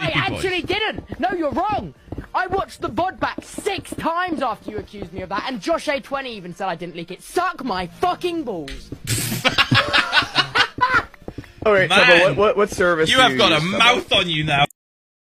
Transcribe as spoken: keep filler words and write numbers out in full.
I actually didn't. No, you're wrong. I watched the V O D back six times after you accused me of that, and Josh A twenty even said I didn't leak it. Suck my fucking balls. All right, Man, Tubbo, what, what, what service you do have you got use, a Tubbo? mouth on you now.